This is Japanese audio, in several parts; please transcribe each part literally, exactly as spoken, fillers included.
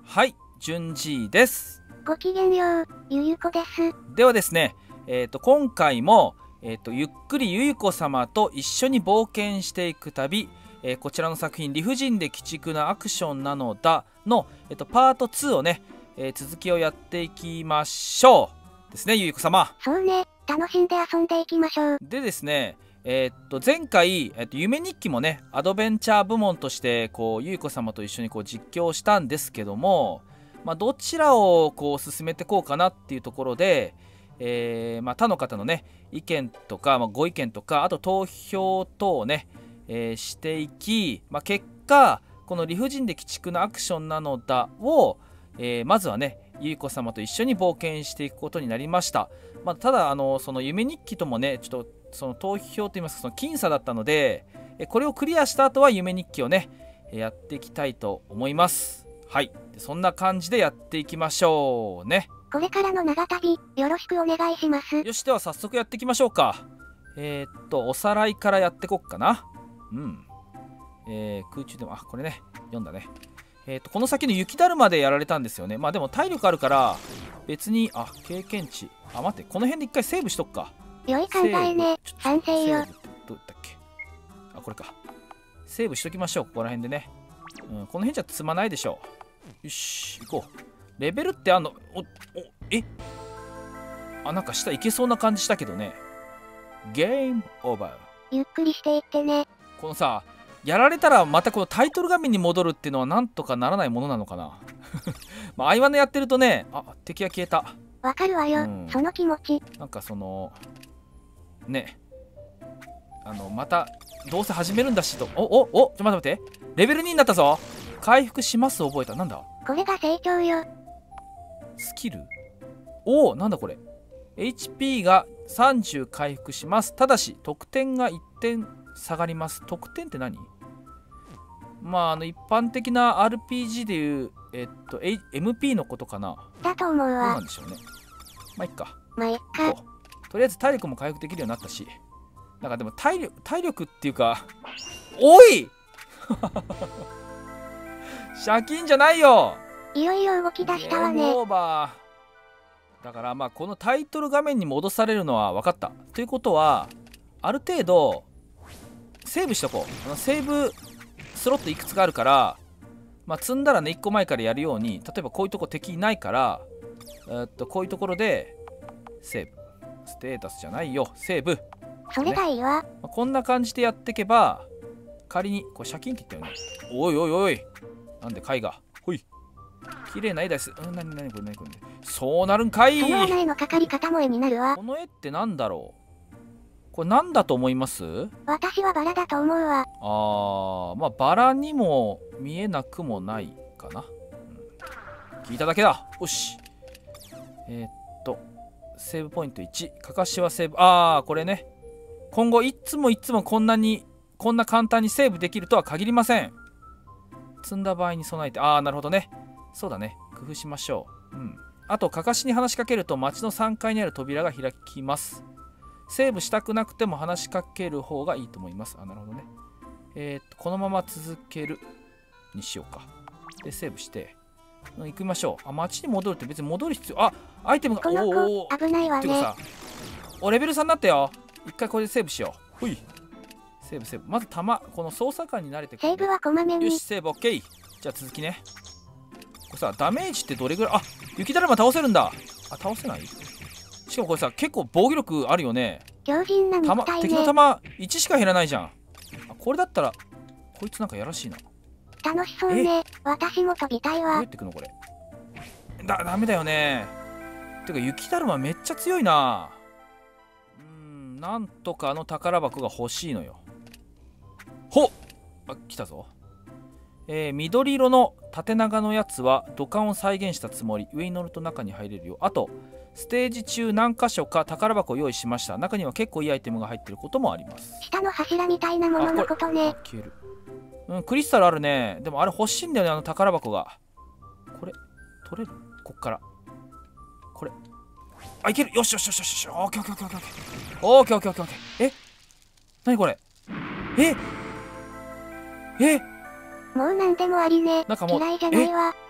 はい、順次です。 ごきげんよう、ゆゆこです。 ではですね、えー、と今回も、えー、とゆっくりゆゆこ様と一緒に冒険していく旅、えー、こちらの作品理不尽で鬼畜なアクションなのだの、えー、とパートツーをね、えー、続きをやっていきましょうですね、ゆゆこ様。 そうね、楽しんで遊んでいきましょう。 でですね、えー、っと前回、えー、っと夢日記もねアドベンチャー部門としてこうゆいこ様と一緒にこう実況したんですけども、まあ、どちらをこう進めていこうかなっていうところで、えーまあ、他の方のね意見とか、まあ、ご意見とかあと投票等をね、えーしていき、まあ、結果この理不尽で鬼畜なアクションなのだを、えーまずはねゆいこ様と一緒に冒険していくことになりました。まあ、ただあのその夢日記ともねちょっとその投票といいますかその僅差だったので、これをクリアした後は夢日記をねやっていきたいと思います。はい、そんな感じでやっていきましょうね。 これからの長旅よろしくお願いします。 よし、では早速やっていきましょうか。えー、っとおさらいからやっていこっかな。うん、えー、空中でもあこれね読んだね。えー、っとこの先の雪だるまでやられたんですよね。まあでも体力あるから別にあ経験値あ待ってこの辺で一回セーブしとくか。 良い考えね、賛成よ。 どうだっけ、あこれか。セーブしときましょう、ここら辺でね、うん、この辺じゃ積まないでしょう。よし行こう。レベルってあんのおおえあなんか下行けそうな感じしたけどね。ゲームオーバー。 ゆっくりしていってね。 このさやられたらまたこのタイトル画面に戻るっていうのはなんとかならないものなのかな。まあアイワンでやってるとね、あ敵が消えた。 わかるわよ、うん、その気持ち。 なんかそのねあのまたどうせ始めるんだしと。おおおちょっと待って待ってレベルにになったぞ。回復します覚えた。なんだこれが成長よ。 スキルおおなんだこれ。 エイチピー がさんじゅう回復します。ただし得点がいってん下がります。得点って何？まああの一般的な アールピージー でいうえっと エムピー のことかな。 だと思うわ。 どうなんでしょうね。まあいっかまあいっか。 とりあえず体力も回復できるようになったし、なんかでも体力体力っていうかおい借金じゃないよ。 いよいよ動き出したわね。 ゲームオーバーだからまあこのタイトル画面に戻されるのは分かった。ということはある程度セーブしとこう。あのセーブスロットいくつかあるから、まあ、積んだらねいっこまえからやるように、例えばこういうとこ敵いないから、えー、っとこういうところでセーブステータスじゃないよセーブ。 それがいいわ、 ね、まあ、こんな感じでやっていけば仮にこれ借金って言ったよね。おいおいおいなんで貝がほい綺麗な絵です。うん、なになにこれなにこれ、ね、そうなるんかい。 その穴へのかかり方も絵になるわ。 この絵ってなんだろう。これなんだと思います？ 私はバラだと思うわ。 あーまあバラにも見えなくもないかな、うん、聞いただけだ。よしえー、っとセーブポイントいちかかしはセーブ。ああこれね今後いつもいつもこんなにこんな簡単にセーブできるとは限りません。積んだ場合に備えて。ああなるほどね。そうだね工夫しましょう。うんあとかかしに話しかけると街のさんがいにある扉が開きます。セーブしたくなくても話しかける方がいいと思います。あなるほどね。えー、っとこのまま続けるにしようか。でセーブして行きましょう。あ街に戻るって別に戻る必要あアイテムがこの子危ないわね。 てかさおレベルさんになったよ。一回これでセーブしよう。ほいセーブセーブ。まず弾この操作感に慣れてくる。 セーブはこまめに。 よしセーブ OK。 じゃあ続きね。これさダメージってどれぐらい。あ雪だるま倒せるんだ。あ倒せない。しかもこれさ結構防御力あるよね。 強靭な肉体ね。 敵の弾いちしか減らないじゃん。あこれだったらこいつなんかやらしいな。 楽しそうね。私も飛びたいわ。 どうやってくのこれ。だダメだよね。てか雪だるまめっちゃ強いな。うんなんとかあの宝箱が欲しいのよ。ほっあ来たぞ。えー、緑色の縦長のやつは土管を再現したつもり。上に乗ると中に入れるよ。あとステージ中何箇所か宝箱を用意しました。中には結構いいアイテムが入ってることもあります。 下の柱みたいなもののことね。 消える。うんクリスタルあるね。でもあれ欲しいんだよねあの宝箱が。これ取れるこっからこれあいける。よしよしよしよし。オッケーオッケーオッケーオッケーオッケーオッケーオッケーオッケー。え何これ。ええもう何でもありね。嫌いじゃないわ。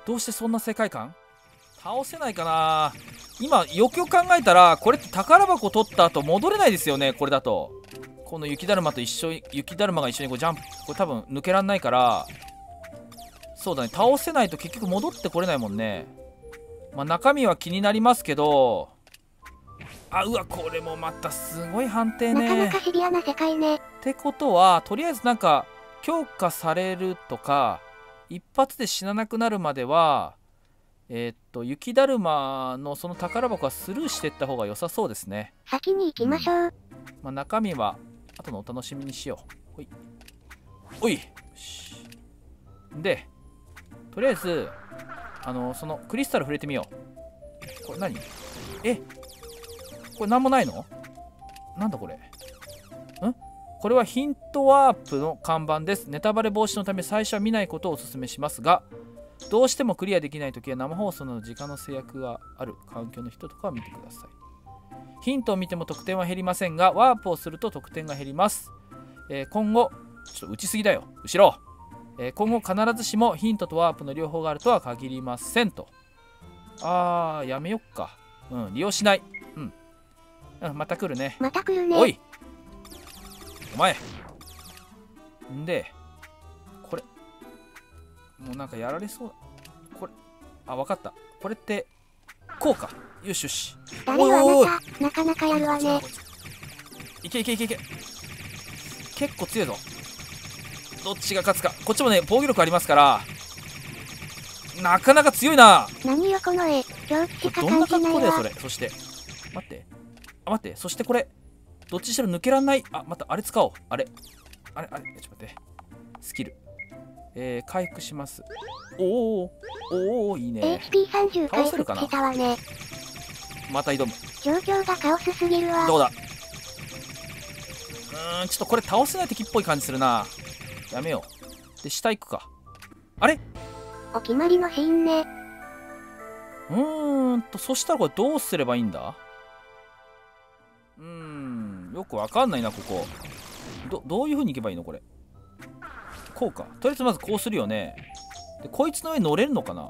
どうしてそんな世界観？倒せないかな。今よくよく考えたらこれって宝箱取った後戻れないですよね。これだとこの雪だるまと一緒に雪だるまが一緒にこうジャンプ、これ多分抜けらんないから、そうだね、倒せないと結局戻ってこれないもんね。まあ中身は気になりますけど、あ、うわ、これもまたすごい判定ね。 なかなかシビアな世界ね。 ってことはとりあえずなんか強化されるとか一発で死ななくなるまではえー、っと雪だるまのその宝箱はスルーしていった方が良さそうですね。 先に行きましょう、うん、 まあ、中身は後のお楽しみにしよう。ほいおい、でとりあえずあのそのクリスタル触れてみよう。これ何？えこれ何もないの？なんだこれ？んこれはヒントワープの看板です。ネタバレ防止のため最初は見ないことをお勧めしますが、どうしてもクリアできないときは生放送など時間の制約がある環境の人とかは見てください。ヒントを見ても得点は減りませんが、ワープをすると得点が減ります。えー、今後、ちょっと打ちすぎだよ、後ろ。えー、今後必ずしもヒントとワープの両方があるとは限りませんと。あー、やめよっか。うん、利用しない。うん。うん、また来るね。 また来るね。 おいお前んで、これ。もうなんかやられそうだ。これ。あ、わかった。これって、こうか。よしよし。 誰はまた、なかなかやるわね。 いけいけいけいけ。結構強いぞ。どっちが勝つか。こっちもね、防御力ありますから、なかなか強いな。 何よこの絵。狂気しか感じないわ。 どんな格好だよ、それ。そして。待って。あ、待って。そしてこれ。どっちにしろ抜けらんない。あ、また、あれ使おう。あれ。あれ、あれ。ちょっと待って。スキル。えー、回復します。おおおおいいね。 エイチピーさんじゅう 回復したわね。 また挑む。 状況がカオスすぎるわ。 どうだ。うーん、ちょっとこれ倒せない敵っぽい感じするな。やめよう。で、下行くか。あれお決まりのシーンね。 うーんと、そしたらこれどうすればいいんだ？うーん、よくわかんないな、ここ。ど、どういう風に行けばいいのこれ。こうか。とりあえずまずこうするよね。で、こいつの上乗れるのかな？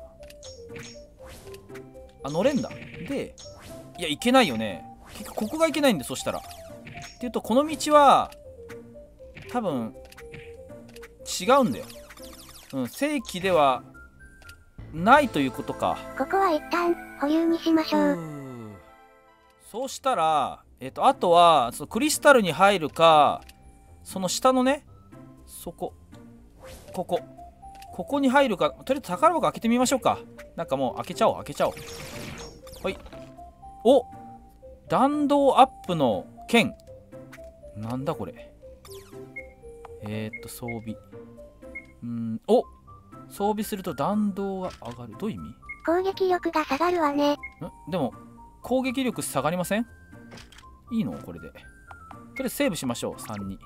あ、乗れんだ。で、いや、いけないよね。結局ここがいけないんで、そしたら。っていうと、この道は、多分、違うんだよ。うん、正規ではないということか。 ここは一旦保留にしましょう。うそうしたら、えっと、あとは、そのクリスタルに入るか、その下のね、そこ、ここ、ここに入るか、とりあえず宝箱開けてみましょうか。なんかもう開けちゃおう、開けちゃおう。はい。お、弾道アップの剣。なんだこれ。えー、っと、装備。うん、お、装備すると弾道が上がる。どういう意味？ 攻撃力が下がるわね。んでも、攻撃力下がりません？いいのこれで。とりあえずセーブしましょう、さんに。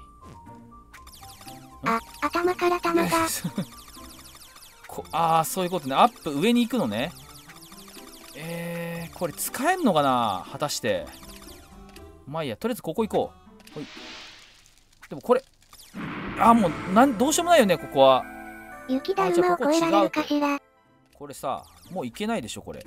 あ、頭から弾が。 こああ、そういうことね。アップ上に行くのね。えー、これ使えんのかな果たして。まあいいや、とりあえずここ行こう。ほい。でもこれ、あーもうなん、どうしようもないよね、ここは。 雪だるまを越えられるかしら。 これさ、もういけないでしょ、これ。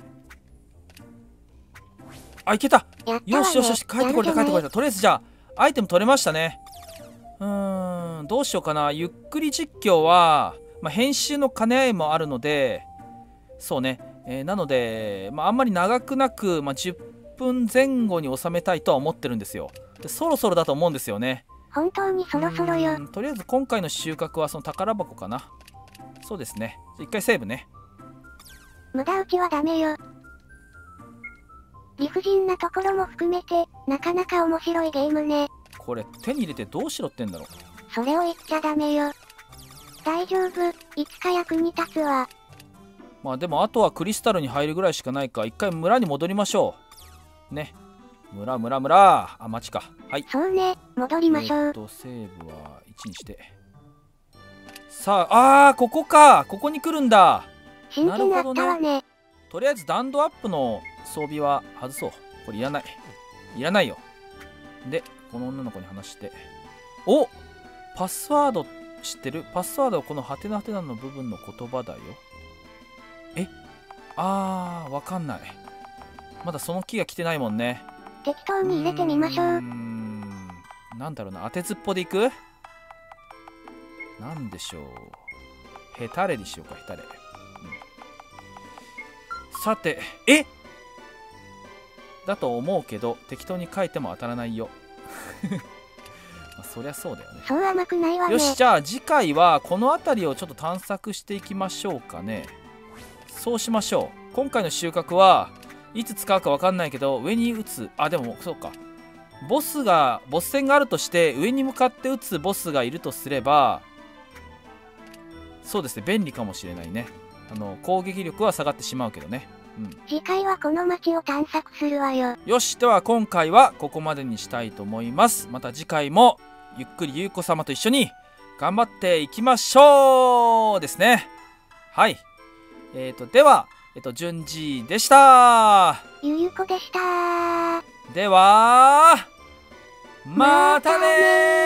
あ、いけた、 ね、 よしよしよし、帰ってこれた、帰ってこれた。とりあえずじゃあ、アイテム取れましたね。うーん、どうしようかな。ゆっくり実況は、まあ、編集の兼ね合いもあるので、そうね。えー、なので、まあ、あんまり長くなく、まあ、じゅっぷんぜん後に収めたいとは思ってるんですよ。で、そろそろだと思うんですよね。 本当にそろそろよ。 とりあえず今回の収穫はその宝箱かな。そうですね。一回セーブね。 無駄打ちはダメよ。理不尽なところも含めて、なかなか面白いゲームね。 これ手に入れてどうしろってんだろう。 それを言っちゃダメよ。大丈夫、いつか役に立つわ。 まあでもあとはクリスタルに入るぐらいしかないか。一回村に戻りましょう。ね。村村村。あ、町か。はい。 そうね、戻りましょう。えっと、セーブはいちにして。さあ、あー、ここか。ここに来るんだ。 新規になったわね。 とりあえず弾道アップの装備は外そう。これいらない。いらないよ。で、この女の子に話して。お、パスワード知ってる？パスワードはこのハテナハテナの部分の言葉だよ。 えあーわかんない。まだその木が来てないもんね。 適当に入れてみましょう。 うーんなんだろうな、当てずっぽでいく。なんでしょう、ヘタレにしようか、ヘタレ、うん、さて、えだと思うけど適当に書いても当たらないよまあそりゃそうだよね。 そう甘くないわね。 よし、じゃあ次回はこの辺りをちょっと探索していきましょうかね。そうしましょう。今回の収穫はいつ使うか分かんないけど、上に打つ、あでもそうか、ボスがボス戦があるとして上に向かって打つボスがいるとすれば、そうですね、便利かもしれないね。あの攻撃力は下がってしまうけどね。うん、 次回はこの町を探索するわよ。 よし、では今回はここまでにしたいと思います。また次回もゆっくりゆうこ様と一緒に頑張っていきましょうですね。はい、えーとでは、えっと順次でした。 ゆゆこでした。 ではまたねー。